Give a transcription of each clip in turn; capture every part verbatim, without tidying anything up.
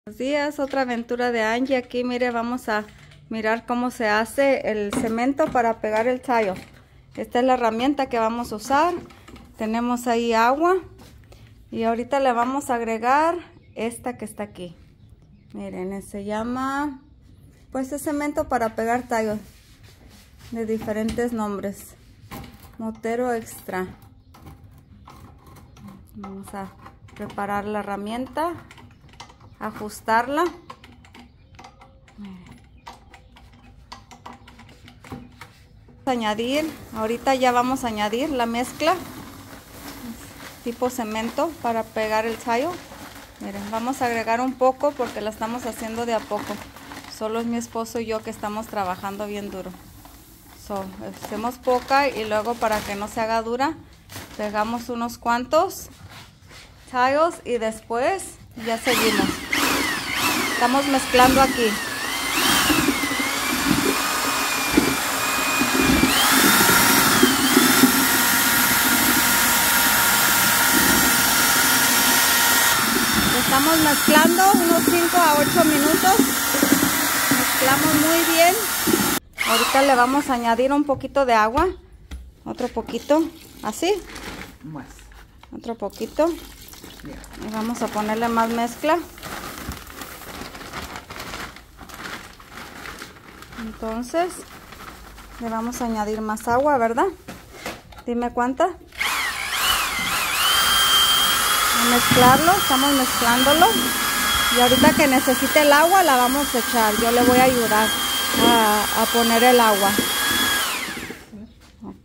Buenos días, otra aventura de Angie. Aquí mire, vamos a mirar cómo se hace el cemento para pegar el tile. Esta es la herramienta que vamos a usar. Tenemos ahí agua y ahorita le vamos a agregar esta que está aquí. Miren, se llama, pues es cemento para pegar tile de diferentes nombres. Motero Extra. Vamos a preparar la herramienta, ajustarla. Añadir, ahorita ya vamos a añadir la mezcla tipo cemento para pegar el tile. Miren, vamos a agregar un poco porque la estamos haciendo de a poco. Solo es mi esposo y yo que estamos trabajando bien duro. So, hacemos poca y luego para que no se haga dura, pegamos unos cuantos tiles y después ya seguimos. Estamos mezclando aquí. Estamos mezclando unos cinco a ocho minutos. Mezclamos muy bien. Ahorita le vamos a añadir un poquito de agua. Otro poquito. Así. Más. Otro poquito. Yeah. Y vamos a ponerle más mezcla. Entonces, le vamos a añadir más agua, ¿verdad? Dime cuánta. A mezclarlo, estamos mezclándolo. Y ahorita que necesite el agua, la vamos a echar. Yo le voy a ayudar a, a poner el agua. Ok.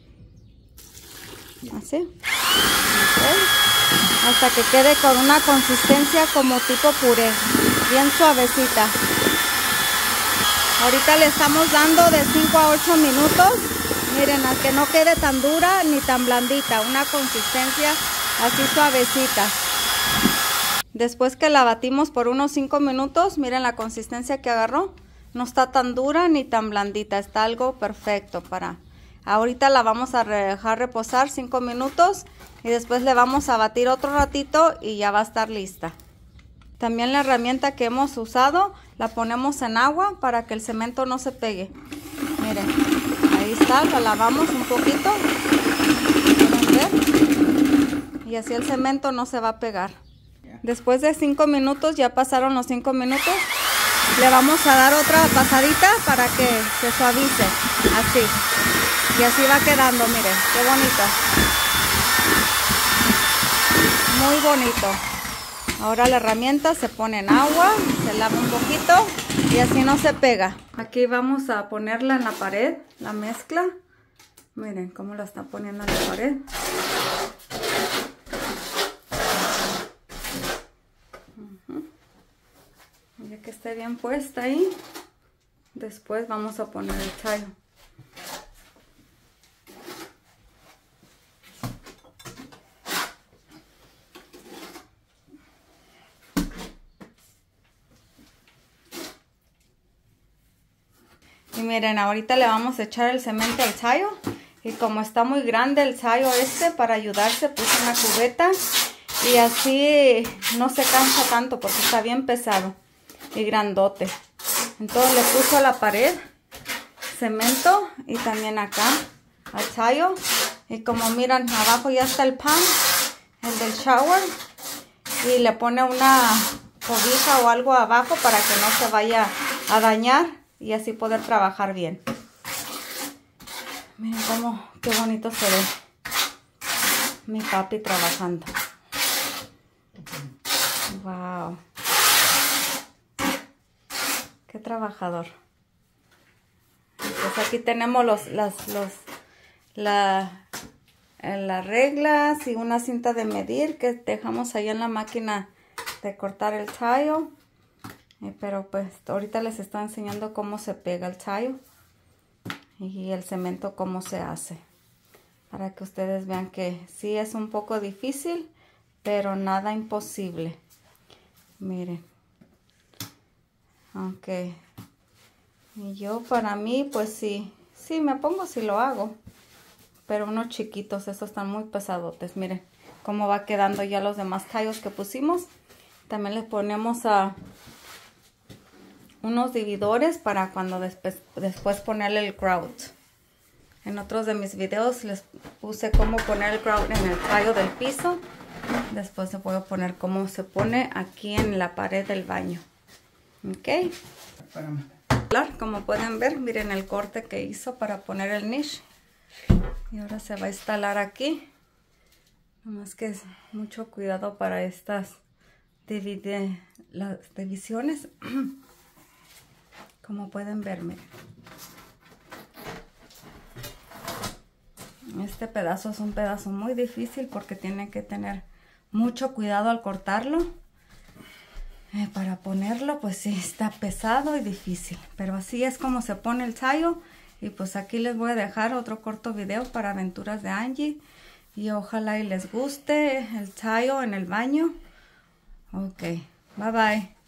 Así. Okay. Hasta que quede con una consistencia como tipo puré. Bien suavecita. Ahorita le estamos dando de cinco a ocho minutos. Miren, a que no quede tan dura ni tan blandita. Una consistencia así suavecita. Después que la batimos por unos cinco minutos, miren la consistencia que agarró. No está tan dura ni tan blandita. Está algo perfecto para... Ahorita la vamos a dejar reposar cinco minutos. Y después le vamos a batir otro ratito y ya va a estar lista. También la herramienta que hemos usado la ponemos en agua para que el cemento no se pegue. Miren, ahí está, la lavamos un poquito. ¿Pueden ver? Y así el cemento no se va a pegar. Después de cinco minutos, ya pasaron los cinco minutos, le vamos a dar otra pasadita para que se suavice. Así. Y así va quedando, miren, qué bonito. Muy bonito. Ahora la herramienta se pone en agua, se lava un poquito y así no se pega. Aquí vamos a ponerla en la pared, la mezcla. Miren cómo la está poniendo en la pared. Uh-huh. Ya que esté bien puesta ahí, después vamos a poner el tile. Y miren, ahorita le vamos a echar el cemento al tile. Y como está muy grande el tile este, para ayudarse puse una cubeta. Y así no se cansa tanto porque está bien pesado y grandote. Entonces le puso a la pared cemento y también acá al tile. Y como miran, abajo ya está el pan, el del shower. Y le pone una cobija o algo abajo para que no se vaya a dañar. Y así poder trabajar bien. Miren cómo, qué bonito se ve mi papi trabajando. Wow. Qué trabajador. Pues aquí tenemos los, las, los, la, las reglas y una cinta de medir que dejamos ahí en la máquina de cortar el tile. Pero pues ahorita les estoy enseñando cómo se pega el tile y el cemento cómo se hace. Para que ustedes vean que sí es un poco difícil, pero nada imposible. Miren. Aunque y yo para mí pues sí, sí me pongo si lo hago. Pero unos chiquitos, esos están muy pesadotes. Miren cómo va quedando ya los demás tiles que pusimos. También les ponemos a unos dividores para cuando después, después ponerle el grout. En otros de mis videos les puse cómo poner el grout en el tallo del piso. Después les voy a poner cómo se pone aquí en la pared del baño. Ok. Espérame. Como pueden ver, miren el corte que hizo para poner el niche. Y ahora se va a instalar aquí. Nomás que es mucho cuidado para estas divide, las divisiones. Como pueden ver, miren. Este pedazo es un pedazo muy difícil porque tienen que tener mucho cuidado al cortarlo. Eh, para ponerlo, pues sí, está pesado y difícil. Pero así es como se pone el tallo. Y pues aquí les voy a dejar otro corto video para aventuras de Angie. Y ojalá y les guste el tallo en el baño. Ok, bye bye.